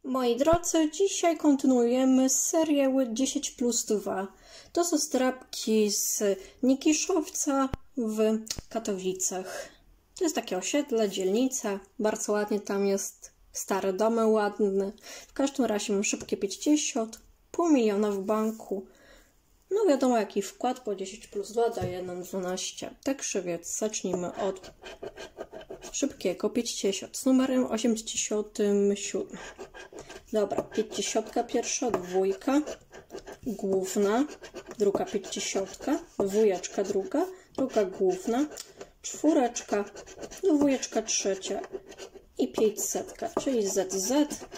Moi drodzy, dzisiaj kontynuujemy serię 10+2. To są zdrabki z Nikiszowca w Katowicach. To jest takie osiedle, dzielnica, bardzo ładnie tam jest, stare domy ładne. W każdym razie mam szybkie 50, $500 000 w banku. No wiadomo jaki wkład, bo 10+2 daje nam 12. Także więc zacznijmy od szybkiego 50 z numerem 87. Dobra, 50 pierwsza, dwójka, główna, druga 50, dwójeczka druga, druga główna, czwóreczka, dwójeczka trzecia i 500, czyli ZZ,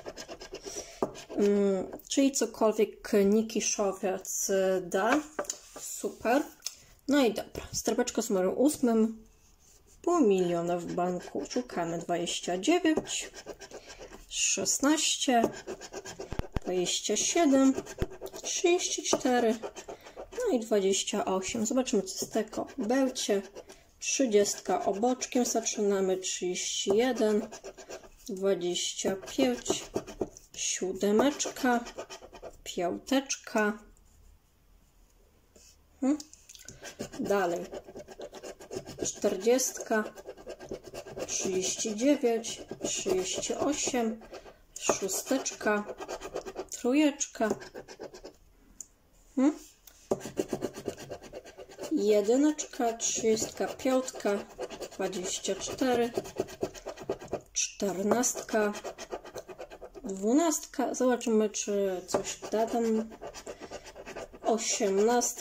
czyli cokolwiek Nikiszowiec da. Super. No i dobra, strapeczka z numerem 8, $500 000 w banku. Szukamy 29, 16, 27, 34, no i 28. Zobaczymy co z tego będzie. 30 oboczkiem zaczynamy, 31, 25, siódemeczka, piąteczka. Dalej 40, 39, 38, szósteczka, trójeczka, jedyneczka, 35, 24, 14, 12, zobaczymy czy coś da tam, 18,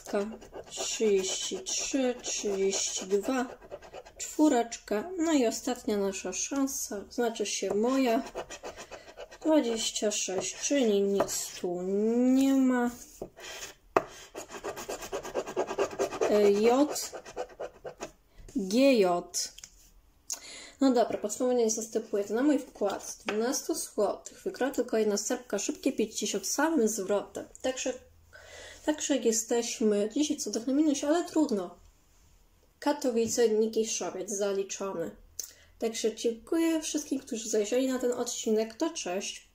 33, 32, czwóreczka, no i ostatnia nasza szansa, znaczy się moja, 26, czyli nic tu nie ma. J, GJ. No dobra, podsumowanie zastępuje to na mój wkład z 12 zł. Wygrała tylko jedna serbka, szybkie 50 samym zwrotem. Także jesteśmy dzisiaj co na minusie, ale trudno. Katowice, Nikiszowiec zaliczony. Także dziękuję wszystkim, którzy zajrzeli na ten odcinek. To cześć.